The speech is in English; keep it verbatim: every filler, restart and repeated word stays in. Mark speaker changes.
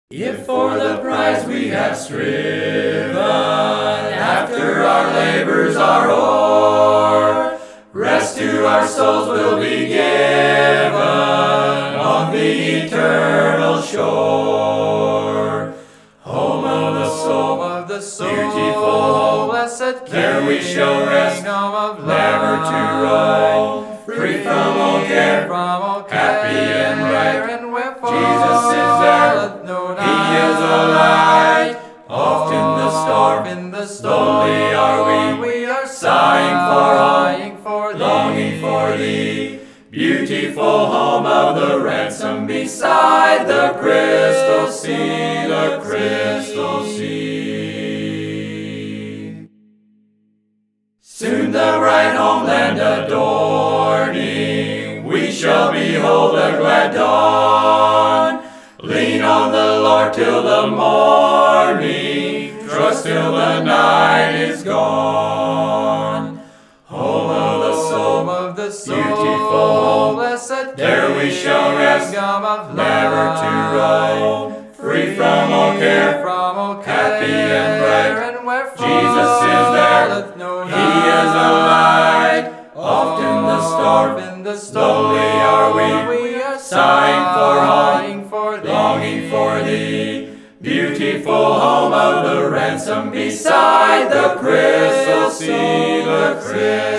Speaker 1: If for the prize we have striven, after our labors are o'er, rest to our souls will be given on the eternal shore. Home of the soul,
Speaker 2: of the soul,
Speaker 1: beautiful home,
Speaker 2: blessed
Speaker 1: there we shall rest,
Speaker 2: of
Speaker 1: never to roam, free from all care,
Speaker 2: from all care,
Speaker 1: happy and right.
Speaker 2: and wherefore
Speaker 1: Jesus is there,
Speaker 2: no
Speaker 1: He is a light. Oft in the storm,
Speaker 2: in the storm,
Speaker 1: lonely are we,
Speaker 2: we are
Speaker 1: sighing for home,
Speaker 2: for thee,
Speaker 1: longing for thee. Beautiful home of the ransom beside the crystal sea, the crystal sea. Soon the bright homeland adorning, we shall behold the glad dawn. Lean on the Lord till the morning, trust till the night is gone. Home of the soul,
Speaker 2: of the soul,
Speaker 1: beautiful home,
Speaker 2: blessed
Speaker 1: there we shall rest, never to roam, free from all care,
Speaker 2: from all care,
Speaker 1: happy and bright.
Speaker 2: and wherefore
Speaker 1: Jesus is there,
Speaker 2: no
Speaker 1: He is a light. Oft in the storm,
Speaker 2: in the storm,
Speaker 1: lonely are we,
Speaker 2: we are
Speaker 1: sighing for home,
Speaker 2: for thee,
Speaker 1: longing for thee. Beautiful home of the ransom beside the crystal sea, the crystal